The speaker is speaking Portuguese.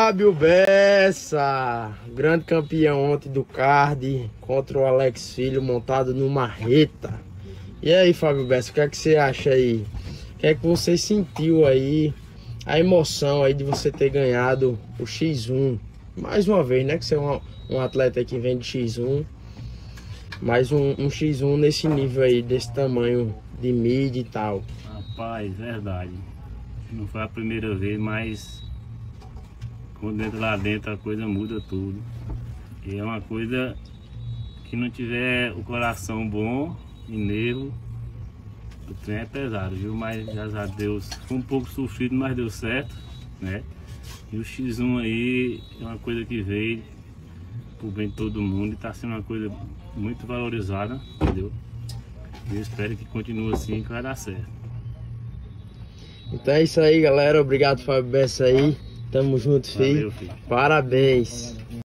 Fábio Bessa, grande campeão ontem do card contra o Alex Filho, montado no Marreta. E aí, Fábio Bessa, o que é que você acha aí? O que é que você sentiu aí? A emoção aí de você ter ganhado o X1 mais uma vez, né? Que você é um atleta que vem de X1, mais um X1 nesse nível aí, desse tamanho de mídia e tal. Rapaz, verdade. Não foi a primeira vez, mas quando entra lá dentro a coisa muda tudo. E é uma coisa que não tiver o coração bom e nervo, o trem é pesado, viu? Mas graças a Deus foi um pouco sofrido, mas deu certo, né? E o X1 aí é uma coisa que veio pro bem de todo mundo e tá sendo uma coisa muito valorizada, entendeu? E eu espero que continue assim, que vai dar certo. Então é isso aí, galera. Obrigado, Fábio Bessa aí. Tamo junto, Valeu, filho. filho. Parabéns.